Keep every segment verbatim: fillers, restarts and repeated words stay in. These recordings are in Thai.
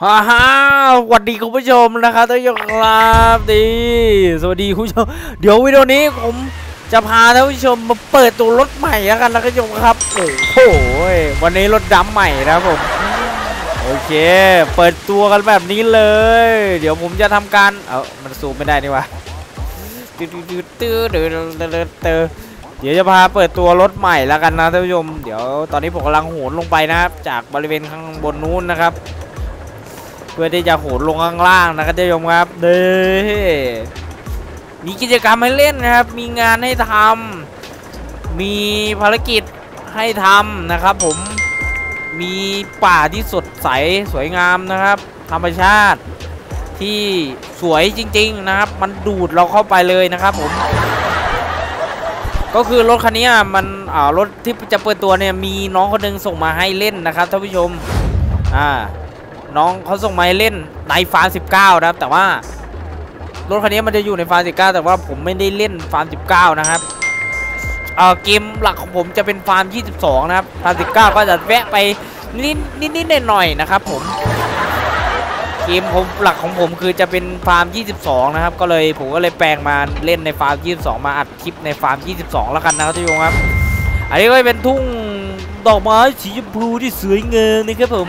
ฮ่าฮ่าสวัสดีคุณผู้ชมนะครับท่านผู้ชมครับดีสวัสดีคุณผู้ชมเดี๋ยววิดีโอนี้ผมจะพาท่านผู้ชมมาเปิดตัวรถใหม่แล้วกันนะคุณผู้ชมครับโอ้โหวันนี้รถดำใหม่นะผมโอเคเปิดตัวกันแบบนี้เลยเดี๋ยวผมจะทำการเอ้ามันซูมไม่ได้นี่วะตื้อตื้อตื้อตื้อตื้อเดี๋ยวจะพาเปิดตัวรถใหม่แล้วกันนะท่านผู้ชมเดี๋ยวตอนนี้ผมกำลังโหนลงไปนะครับจากบริเวณข้างบนนู้นนะครับเพื่อที่จะโหนลงข้างล่างนะครับท่านผู้ชมครับเด้มีกิจกรรมให้เล่นนะครับมีงานให้ทำมีภารกิจให้ทำนะครับผมมีป่าที่สดใสสวยงามนะครับธรรมชาติที่สวยจริงๆนะครับมันดูดเราเข้าไปเลยนะครับผมก็คือรถคันนี้มันอ่ารถที่จะเปิดตัวเนี่ยมีน้องคนหนึ่งส่งมาให้เล่นนะครับท่านผู้ชมอ่าน้องเขาส่งมาให้เล่นในฟาร์มสิบเก้านะครับแต่ว่ารถคันนี้มันจะอยู่ในฟาร์มสิบเก้าแต่ว่าผมไม่ได้เล่นฟาร์มสิบเก้านะครับเอ่อเกมหลักของผมจะเป็นฟาร์มยี่สิบสองนะครับฟาร์มสิบเก้าก็จะแวะไปนิดนิดนิดหน่อยนะครับผมเกมผมหลักของผมคือจะเป็นฟาร์มยี่สิบสองนะครับก็เลยผมก็เลยแปลงมาเล่นในฟาร์มยี่สิบสองมาอัดคลิปในฟาร์มยี่สิบสองแล้วกันนะครับทุกคนครับอันนี้ก็เป็นทุ่งดอกไม้สีชมพูที่สวยงามนะครับผม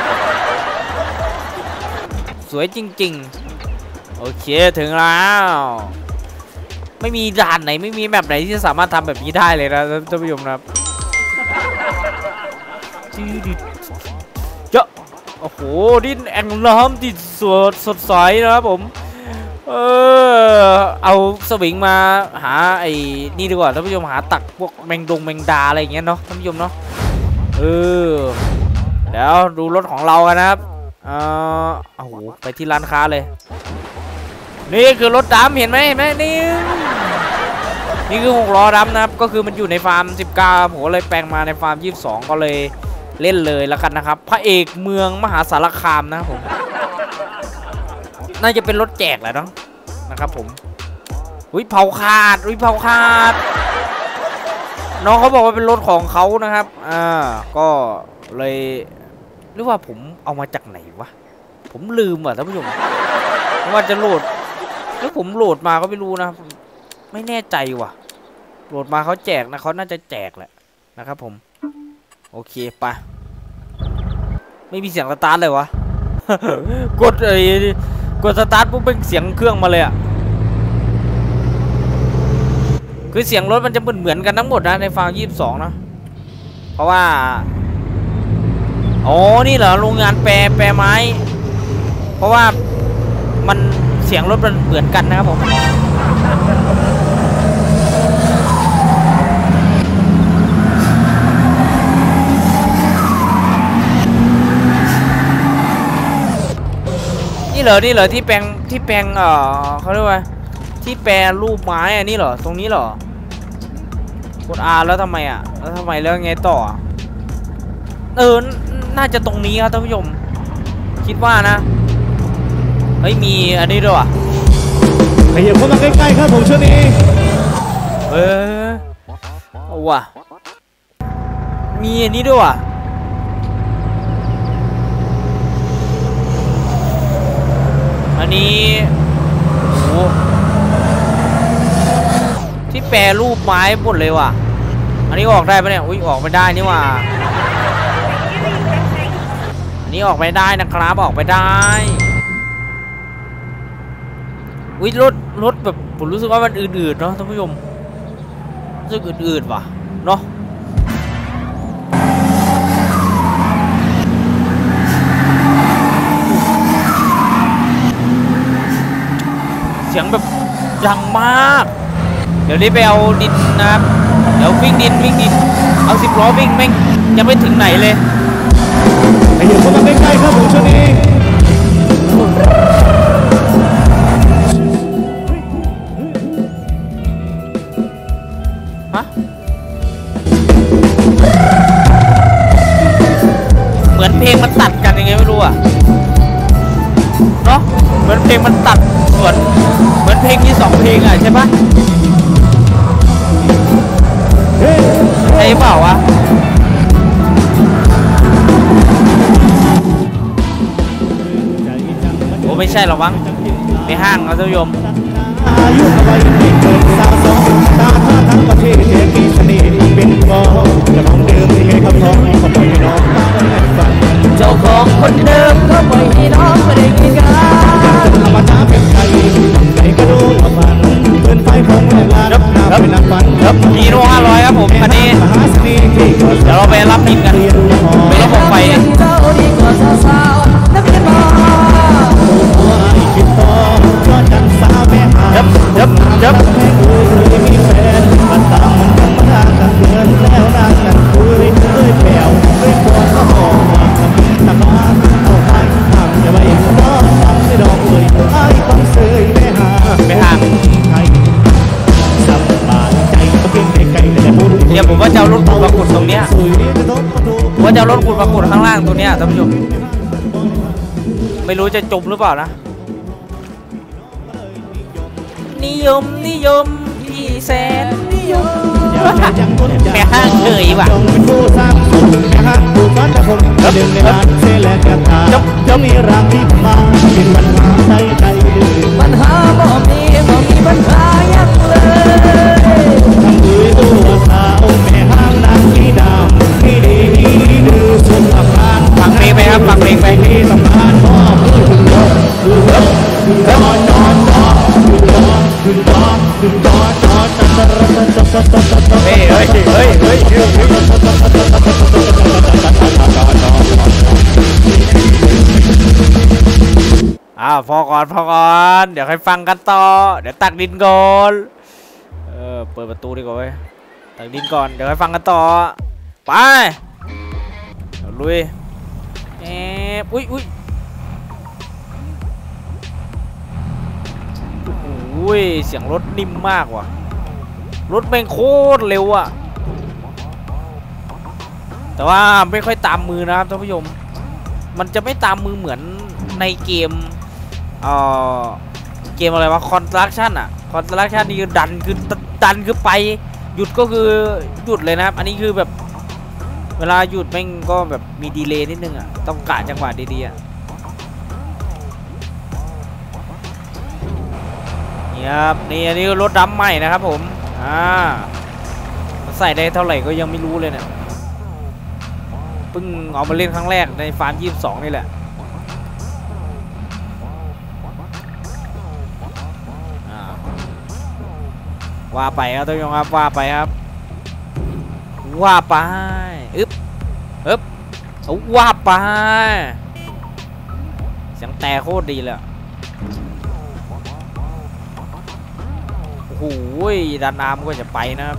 สวยจริงๆโอเคถึงแล้วไม่มีด่านไหนไม่มีแมปไหนที่จะสามารถทำแบบนี้ได้เลยนะท่านผู้ชมครับเจ้าโอ้โหดินแอ่งน้ำที่สดสดใสนะครับผมเออเอาสวิงมาหาไอ้นี่ดีกว่าท่านผู้ชมหาตักพวกแมงดงแมงดาอะไรอย่างเงี้ยเนาะท่านผู้ชมเนาะเออแล้วดูรถของเรากันนะครับเออโอ้โหไปที่ร้านค้าเลยนี่คือรถดำเห็นไหมเห็นไหมนี่นี่คือหกล้อดำนะครับก็คือมันอยู่ในฟาร์มสิบเก้าผมเลยแปลงมาในฟาร์มยี่สิบสองก็เลยเล่นเลยแล้วกันนะครับพระเอกเมืองมหาสารคามนะครับผมน่าจะเป็นรถแจกแหละเนาะนะครับผมอุ้ยเผาขาดอุ้ยเผาขาดน้องเขาบอกว่าเป็นรถของเขานะครับอ่าก็เลยหรือว่าผมเอามาจากไหนวะผมลืมอ่ะท่านผู้ชมว่าจะโหลดแล้วผมโหลดมาก็ไม่รู้นะไม่แน่ใจว่ะโหลดมาเขาแจกนะเขาน่าจะแจกแหละนะครับผมโอเคไปไม่มีเสียงสตาร์ทเลยวะ กดไอ้กดสตาร์ทปุ๊บเป็นเสียงเครื่องมาเลยอ่ะคือเสียงรถมันจะเหมือนเหมือนกันทั้งหมดนะในฟาร์มยี่สิบสองนะเพราะว่าอ๋อนี่เหรอโรงงานแปรแปรไม้เพราะว่ามันเสียงรถมันเหมือนกันนะครับผมนี่เหรอนี่เหรอที่แปลงที่แปลงเอ่อเขาเรียกว่าที่แปรรูปไม้อะนี่เหรอตรงนี้เหรอกด R แล้วทำไมอ่ะแล้วทำไมแล้วไงต่อเออน่าจะตรงนี้ครับท่านผู้ชมคิดว่านะเฮ้ยมีอันนี้ด้วยว่ะขยับเข้ามาใกล้ๆครับผมช่วงนี้เออเอาว่ะมีอันนี้ด้วยว่ะอันนี้โอ้ที่แปรรูปไม้หมดเลยว่ะอันนี้ออกได้ปะเนี่ยอุ้ยออกไม่ได้นี่ว่ะอันนี้ออกไม่ได้นะครับออกไม่ได้อุ้ยรถรถแบบผมรู้สึกว่ามันอืดๆเนาะท่านผู้ชมรู้สึกอืดๆว่ะเนาะเสียงแบบดังมากเดี๋ยวนี้ไปเอาดินนะครับเดี๋ยววิ่งดินวิ่งดินเอาสิบล้อวิ่งแม่งยังไม่ถึงไหนเลยขยับเข้ามาใกล้ๆครับผมช่วงนี้เหมือนเพลงมันตัดกันยังไงไม่รู้อ่ะเนาะเหมือนเพลงมันตัดส่วนเหมือนเพลงที่สองเพลงอ่ะใช่ปะใช่เปล่าวะขผมไม่ใช่หรอกมั้งในห้างครับท่านผู้ชมอายุเอาไว้ไม่เกินสาวสองตาท่าทั้งประเทศเทมีเสน่ห์เป็นกองจะของเดิมที่เคยคำท้องขอปล่อยให้น้องมาได้ฟังเจ้าของคนเดิมเขาปล่อยให้น้องไม่ได้กินกันธรรมชาติเป็นไทยใจกระโดดละมันเกินไฟของเวลารับน้ำเป็นน้ำฟันครับฮีโร่ห้าร้อยครับผมคันนี้เดี๋ยวเราไปรับบินกันไประบบไฟเจ้าดีกว่าสาวๆนักเรียนมอคิดต่อย้อนจันสาวแม่หายับยับยับแม่เคยมีแฟนมันตามมันธรรมดากันเกินแล้วนานกันคุยเคยแผ่วเคยปวดก็หอบมาทำตะบ้านเอาไปทำจะไม่ร้องทำไม่ดอกเลยไอ้ต้องเสยแม่หาแม่หาไทยสบายใจก็เพียงไกลๆแต่บุญเดี๋ยวผมว่าจะเอารถขุดมาขุดตรงเนี้ยว่าจะเอารถขุดมาขุดข้างล่างตรงเนี้ยท่านผู้ชมไม่รู้จะจมหรือเปล่านะนิยมนิยมพี่แสนนิยมแม่ห้างเคยว่ะจบจะมีรังที่มาเป็นปัญหาใจใจปัญหาบ่มีบ่มีปัญหายังเลยทำด้วยตัวสาวแม่ห้างนางที่ดำที่ดีที่ดื้อสุดอาการฟังเพลงไปครับฟังเพลงไปที่สำคัญพ่อคือรถคือรถคือรถจอดจอดคือจอดคือจอดจอดจอดจอดจอดจอดจอดจอดจอดเฮ้ยเฮ้ยเฮ้ยเฮ้ยอ้าวพอก่อนพอก่อนเดี๋ยวให้ฟังกันต่อเดี๋ยวตักดินก่อนเออเปิดประตูดีกว่าเว้ยตักดินก่อนเดี๋ยวให้ฟังกันต่อไปลุยเอ๊ะอุ้ยอุ้ยอุ้ยเสียงรถนิ่มมากว่ะรถแม่งโคตรเร็วอ่ะแต่ว่าไม่ค่อยตามมือนะครับท่านผู้ชมมันจะไม่ตามมือเหมือนในเกมเอ่อเกมอะไรวะคอนสตรักชั่นอ่ะคอนสตรักชั่นนี่คือดันคือดันคือไปหยุดก็คือหยุดเลยนะครับอันนี้คือแบบเวลาหยุดแม่งก็แบบมีดีเลย์นิดนึงอ่ะต้องกะจังหวะดีๆอ่ะนี่ครับนี่อันนี้รถดำใหม่นะครับผมอ่าใส่ได้เท่าไหร่ก็ยังไม่รู้เลยเนี่ยเพิ่งเอามาเล่นครั้งแรกในฟาร์มยี่สิบสองนี่แหละว่าไปครับท่านผู้ชมครับว่าไปครับว่าไปอึ๊บอึ๊บเอาว่าไปเสียงแต่โคตรดีเลยโอ้โหดันน้ำก็จะไปนะครับ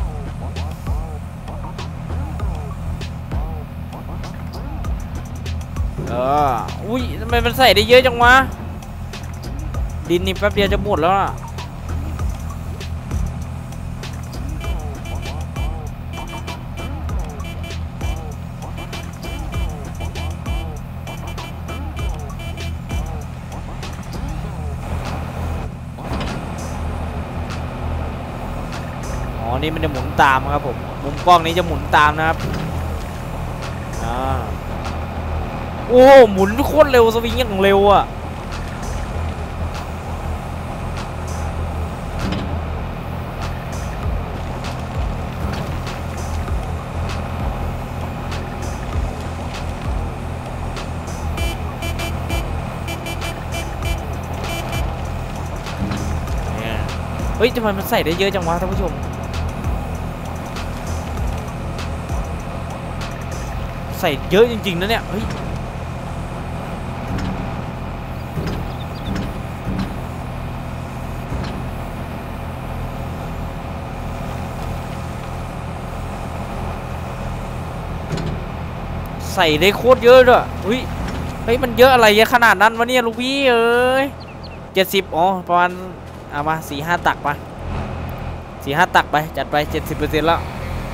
เอออุ้ยทำไมมันใส่ได้เยอะจังวะดินนี่แป๊บเดียวจะหมดแล้วอ่ะอ๋อนี่มันจะหมุนตามครับผมมุมกล้องนี้จะหมุนตามนะครับอ่าโอ้หมุนโคตรเร็วสวิงอย่างเร็วอ่ะเฮ้ยทำไมมันใส่ได้เยอะจังวะท่านผู้ชมใส่เยอะจริงๆนะเนี่ยเฮ้ยใส่ได้โคตรเยอะด้วยเฮ้ยเฮ้ยมันเยอะอะไรเยอะขนาดนั้นวะเนี่ยลูกพี่เอ้ยเจ็ดสิบอ๋อประมาณเอามาสี่ห้าตักไปสี่ห้าตักไปจัดไปเจ็ดสิบเปอร์เซ็นต์แล้ว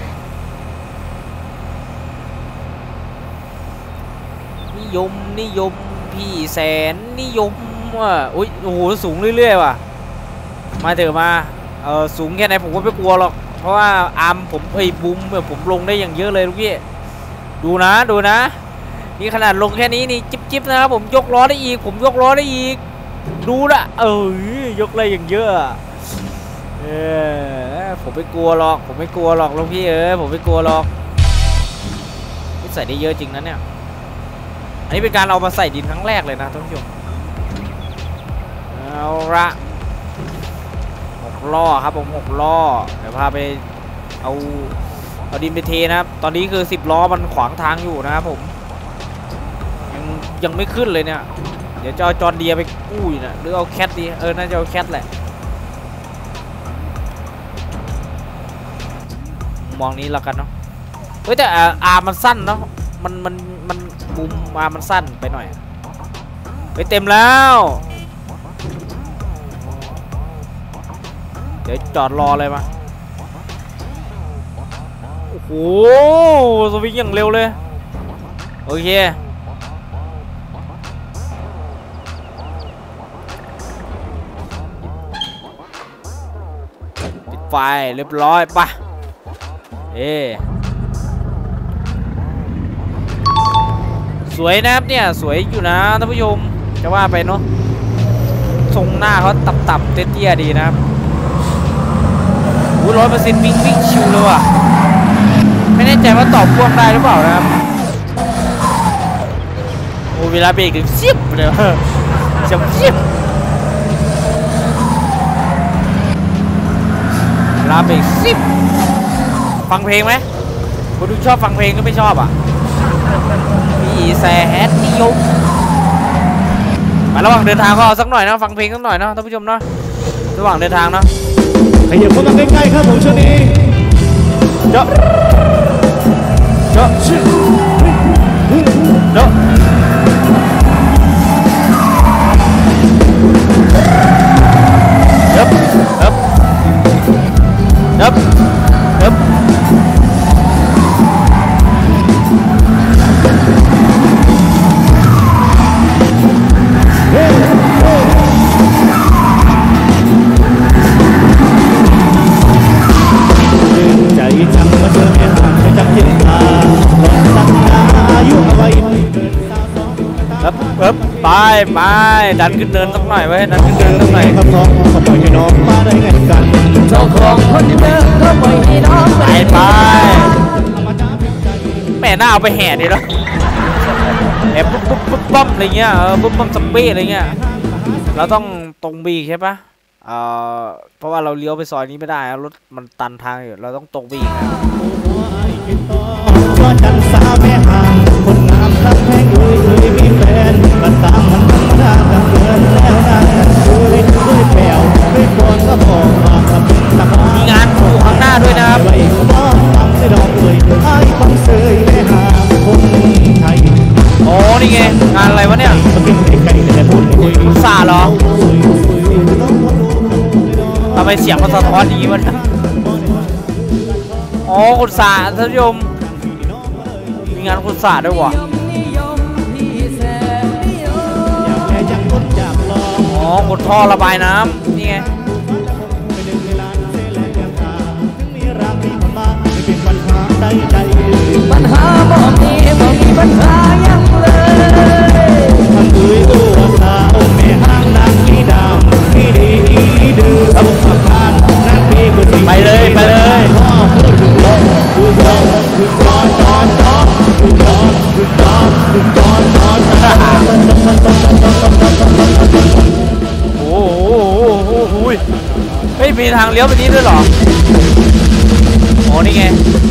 นิยมนิยมพี่แสนนิยมว่ะอุ้ยโอ้โหสูงเรื่อยๆว่ะมาเถอะมาเออสูงแค่ไหนผมก็ไม่กลัวหรอกเพราะว่าอาร์มผมไอ้บูมแบบผมลงได้อย่างเยอะเลยลูกพี่ดูนะดูนะนี่ขนาดลงแค่นี้นี่จิ๊บๆนะครับผมยกล้อได้อีกผมยกล้อได้อีกดูละเออยกเลยอย่างเยอะเออผมไม่กลัวหรอกผมไม่กลัวหรอกลุงพี่เอ้ยผมไม่กลัวหรอกใส่ได้เยอะจริงนะเนี่ยอันนี้เป็นการเอามาใส่ดินครั้งแรกเลยนะท่านผู้ชมเอาละหกล้อครับผมหกล้อเดี๋ยวพาไปเอาเอาดินไปเทนะครับตอนนี้คือสิบล้อมันขวางทางอยู่นะครับผมยังยังไม่ขึ้นเลยเนี่ยเดี๋ยวจะเอาจอนเดียไปกู้อยู่นะหรือเอาแคทดีเออน่าจะเอาแคทแหละมองนี้แล้วกันเนาะเฮ้ยแต่อาร์มันสั้นเนาะมันมันมันมุมอาร์มันสั้นไปหน่อยไปเต็มแล้วเดี๋ยวจอดรอเลยมาโอ้โหสวิงอย่างเร็วเลยโอเคปิดไฟเรียบร้อยป่ะเอสวยนะครับเนี่ยสวยอยู่นะท่านผู้ชมจะว่าไปเนาะทรงหน้าเขาต่ำๆเตี้ยๆดีนะครับอู้ร้อยเปอร์เซ็นต์วิ่งวิ่งชิวเลยว่ะไม่แน่ใจว่าตอบพ่วงได้หรือเปล่านะครับโอ้เวลาเบรกถึงซิบเลยจะซิบเวลาเบรกซิบฟังเพลงไหมคุณดูชอบฟังเพลงก็ไม่ชอบอ่ะพี่แซดนิยมมาระหว่างเดินทางก็เอาสักหน่อยนะฟังเพลงสักหน่อยนะท่านผู้ชมเนาะระหว่างเดินทางเนาะขยับเข้ามาใกล้ๆครับผมช่วงนี้เจาะเจาะเจาะยับยับยับยับใจจังมาเจอแม่ห่างไม่จำเจตาลองตั้งอายุเอาไว้เกินสาวสองครับครับไปไปดันขึ้นเนินสักหน่อยไว้ดันขึ้นเนินสักหน่อยครับน้องขอปล่อยให้น้องมาได้ไงกันเจ้าของคนเดิมก็ปล่อยให้น้องไปไปแม่น่าเอาไปแห่ดิเนาะแห่ปุ๊บปุ๊บปุ๊บปั๊มอะไรเงี้ยเออปุ๊บปั๊มสเปรย์อะไรเงี้ยเราต้องตรงบีใช่ปะเอ่อเพราะว่าเราเลี้ยวไปซอยนี้ไม่ได้รถมันตันทางอยู่เราต้องตรงบีนะก็จันสาวแม่ห่างคนงามรักแพงเลยเคยมีแฟนมันตามมันธรรมดากันเกินแล้วนานกันเคยเคยแปลวเคยก่อนก็บอกมากับตามีงานอยู่ข้างหน้าด้วยนะครับไว้ก็ตั้งได้ดอกเลยไอ้คนเสยแม่ห่างคนไทยโอ้นี่ไงงานอะไรวะเนี่ยซาเหรอทำไมเสียงมันสะท้อนอย่างนี้วะอ๋อคุณสาท่านผู้ชมมีงานคุณสาด้วยวะอ๋อคุณท่อระบายน้ำนี่ไงปัญหาบ่มีบ่มีปัญหายังเลยท่านเอ๋ยตัวสาวแม่ห้างนางที่ดาวที่ดีที่ดื้อระบบสัมพันธ์นั่นพี่ก็ไปเลยไปเลยคือจอนคือจอนจอนจอนคือจอนคือจอนคือจอนจอนโอ้โหโอ้โหไม่มีทางเลี้ยวไปนี้ด้วยหรอโอ้นี่ไง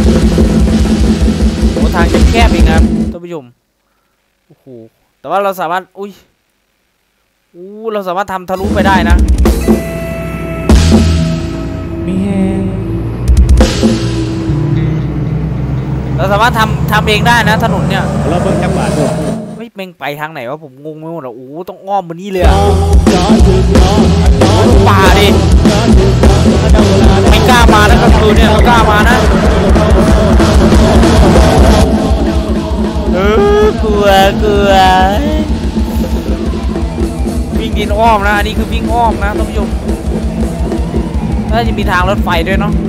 โอ้ทางจะแคบอีกนะครับท่านผู้ชมโอ้โหแต่ว่าเราสามารถอุ้ยอู้เราสามารถทำทะลุไปได้นะมีแฮงเราสามารถทำทำเองได้นะถนนเนี่ยเราเบิ่งจังหวะดูไม่เม่งไปทางไหนวะผมงงไปหมดแล้วโอ้ต้องอ้อมมานี่เลยอะป่าดิไม่กล้ามานะกลางคืนเนี่ยไม่กล้ามานะเออกลัวกลัววิ่งดินอ้อมนะอันนี้คือวิ่งอ้อมนะท่านผู้ชมน่าจะมีทางรถไฟด้วยเนาะ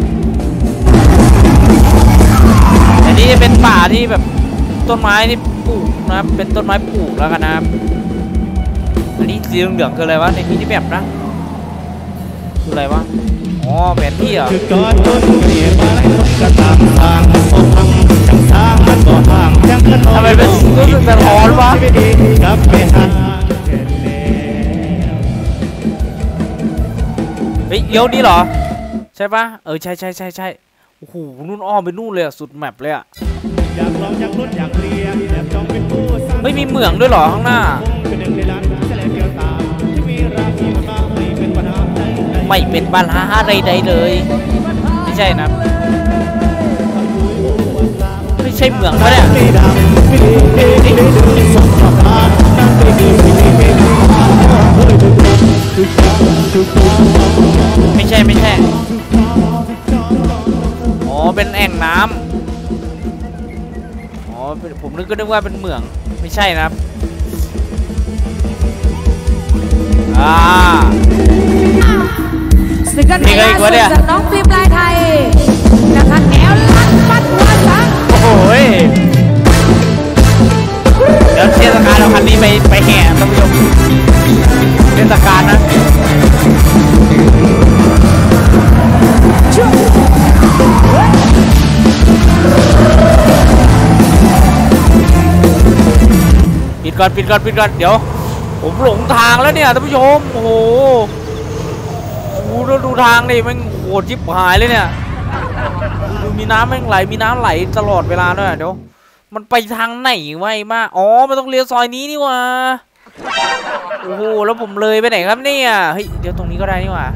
อันนี้จะเป็นป่าที่แบบต้นไม้ที่ปลูกนะครับเป็นต้นไม้ปลูกแล้วกันนะครับอันนี้สีเหลืองๆคืออะไรวะในมินิแมปนะคืออะไรวะอ๋อแผนที่อ่ะจุดจอดรถเรียบมาให้รถกระตามทางออกทางจังทางมันก็ห่างจังกันนอนทำไมเป็นรู้สึกสะท้อนวะกลับไปหาเฮ้ยเลี้ยวนี้เหรอใช่ปะเออใช่ใช่ใช่ใช่โอ้โหนู่นอ้อมไปนู่นเลยอะสุดแมปเลยอะอยากลองอยากลุ้นอยากเรียนอยากจองเป็นผู้สร้างไม่มีเหมืองด้วยเหรอข้างหน้าเป็นหนึ่งในล้านแสลงเดียวตาที่มีราศีมันมาไม่เป็นปัญหาใดๆไม่เป็นปัญหาใดๆเลยไม่ใช่นะไม่ใช่เหมืองเขาเนี่ยไม่ใช่ไม่ใช่อ๋อเป็นแอ่งน้ำอ๋อผมนึกก็นึกว่าเป็นเหมืองไม่ใช่นะครับอ่าซึ่งกันในล่าสุดจากน้องฟิล์มลายไทยนะคะแอลลันปัดหัวสังโอ้โหเดี๋ยวเทศกาลเราคันนี้ไปไปแห่ท่านผู้ชมเทศกาลนะปิดก่อนปิดก่อนปิดก่อนเดี๋ยวผมหลงทางแล้วเนี่ยท่านผู้ชมโอ้โหดูดูทางดิมันโหดชิบหายเลยเนี่ยดูมีน้ำแม่งไหลมีน้ำไหลตลอดเวลาด้วยเดี๋ยวมันไปทางไหนไวมากอ๋อมันต้องเลี้ยวซอยนี้นี่วะโอ้โหแล้วผมเลยไปไหนครับเนี่ยเฮ้ยเดี๋ยวตรงนี้ก็ได้นี่วะ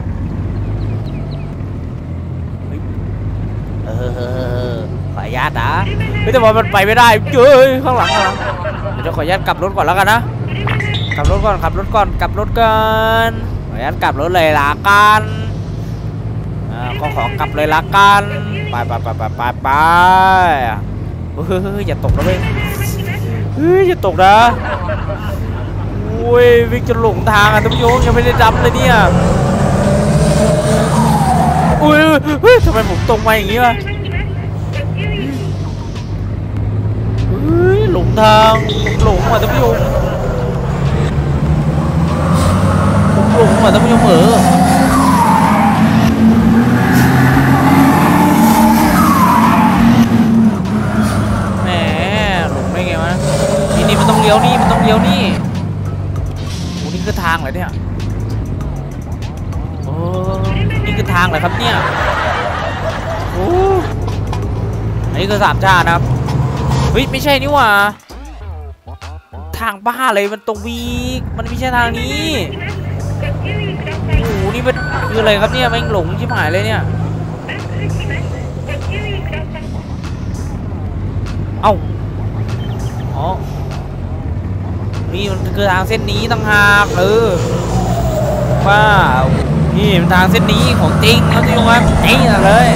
เออขออนุญาตนะเฮ้ยแต่ว่ามันไปไม่ได้เฮ้ยข้างหลังข้างหลังเดี๋ยวขออนุญาตกลับรถก่อนแล้วกันนะกลับรถก่อนขับรถก่อนกลับรถกันขออนุญาตกลับรถเลยละกันอ่าก็ขอกลับเลยละกันไปไปไปไปไปไปเฮ้ยอย่าตกนะเว้ยเฮ้ยอย่าตกนะโอ้ยวิ่งจนหลงทางอ่ะท่านผู้ชมยังไม่ได้จำเลยเนี่ยอุ้ยเฮ้ยทำไมผมตรงมาอย่างงี้วะเฮ้ยหลงทางหลงอ่ะท่านผู้ชมหลงอ่ะท่านผู้ชมเออแหมหลงได้ไงวะนี่นี่มันต้องเลี้ยวนี่มันต้องเลี้ยวนี่โอ้นี่คือทางเหรอเนี่ยโอ้นี่คือทางเหรอครับเนี่ยโอ้อันนี้คือสามชาตินะครับเฮ้ยไม่ใช่นี่หว่าทางบ้าเลยมันตรงวีมันไม่ใช่ทางนี้โอ้โหนี่เป็นคืออะไรครับเนี่ยแม่งหลงชิบหายเลยเนี่ยเอ้าอ๋อนี่มันคือทางเส้นนี้ต่างหากเออว้าวนี่มันทางเส้นนี้ของจริงนะที่ว่าจริงเลย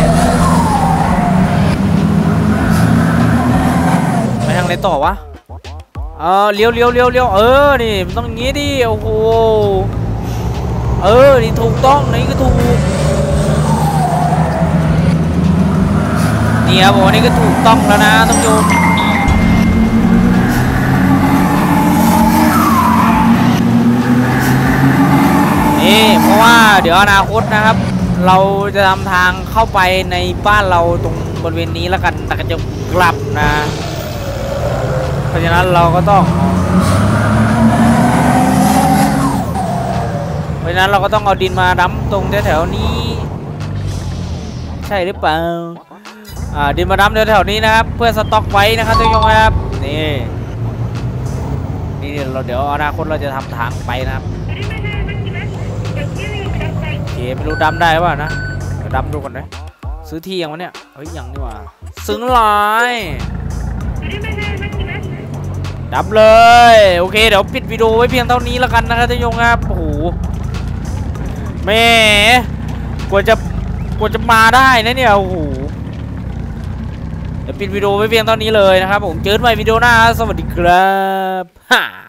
ไปทางไหนต่อวะเออเลี้ยวเลี้ยวเลี้ยวเลี้ยวเออนี่มันต้องอย่างงี้ดิโอ้โหเออนี่ถูกต้องนี่ก็ถูกนี่ครับผมนี่ก็ถูกต้องแล้วนะท่านผู้ชมนี่เพราะว่าเดี๋ยวอนาคตนะครับเราจะทำทางเข้าไปในบ้านเราตรงบริเวณนี้แล้วกันแต่ก็จะกลับนะเพราะฉะนั้นเราก็ต้องเพราะฉะนั้นเราก็ต้องเอาดินมาดั้มตรงแถวๆนี้ใช่หรือเปล่าอ่าดินมาดั้มแถวๆนี้นะครับเพื่อสต็อกไว้นะครับทุกท่านครับนี่นี่เราเดี๋ยวอนาคตเราจะทำทางไปนะครับโอเคไม่รู้ดั้มได้ป่ะนะเดี๋ยวดั้มดูก่อนนะซื้อที่ยังวะเนี่ยเฮ้ยยังนี่หว่าซึ้งหลายดับเลยโอเคเดี๋ยวปิดวิดีโอไว้เพียงเท่านี้แล้วกันนะครับท่านผู้ชมครับโอ้โหแม่กว่าจะกว่าจะมาได้นะเนี่ยโอ้โหเดี๋ยวปิดวิดีโอไว้เพียงเท่านี้เลยนะครับผมเจอกันใหม่วิดีโอหน้าสวัสดีครับฮ่า